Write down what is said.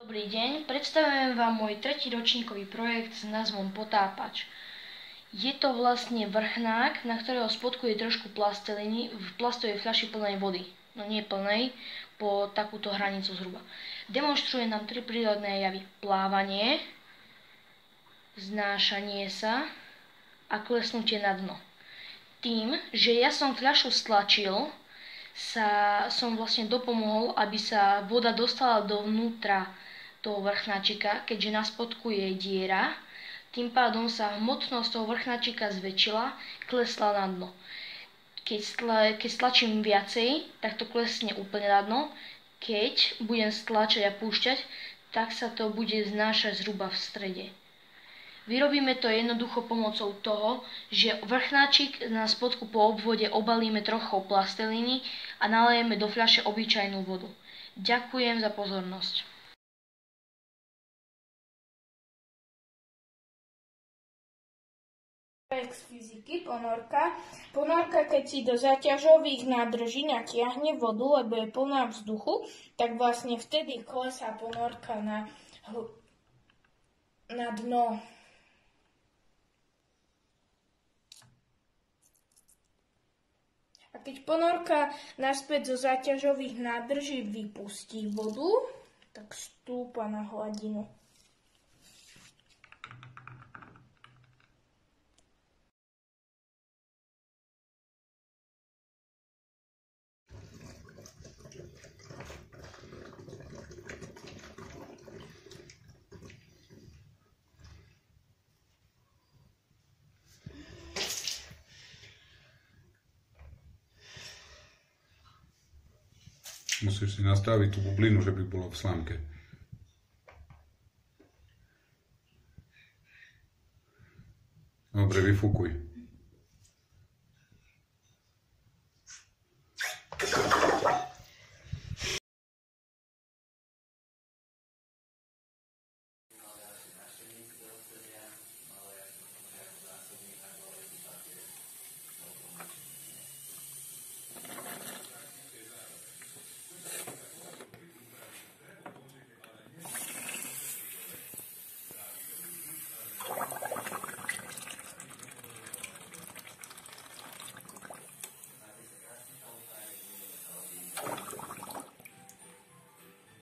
Dobrý deň, predstavujem vám môj tretí ročníkový projekt s názvom Potápač. Je to vlastne vrchnák, na ktorého spodku je trošku plasteliny v plastovej fľaši plnej vody. No nie plnej, po takúto hranicu zhruba. Demonstruje nám 3 prírodné javy. Plávanie, znášanie sa a klesnutie na dno. Tým, že ja som fľašu stlačil, som vlastne dopomohol, aby sa voda dostala dovnútra toho vrchnáčika, keďže na spodku je diera. Tým pádom sa hmotnosť toho vrchnáčika zväčšila, klesla na dno. Keď stlačím viacej, tak to klesne úplne na dno. Keď budem stlačať a púšťať, tak sa to bude znášať zhruba v strede. Vyrobíme to jednoducho pomocou toho, že vrchnáčik na spodku po obvode obalíme trochou plasteliny a nalejeme do fľaše obyčajnú vodu. Ďakujem za pozornosť. Z fyziky, ponorka. Ponorka, keď si do záťažových nádrží natiahne vodu, lebo je plná vzduchu, tak vlastne vtedy klesá ponorka na dno. A keď ponorka naspäť zo záťažových nádrží vypustí vodu, tak stúpa na hladinu. Musíš si nastaviť tú bublinu, že by bolo v slámke. Dobre, vyfúkuj.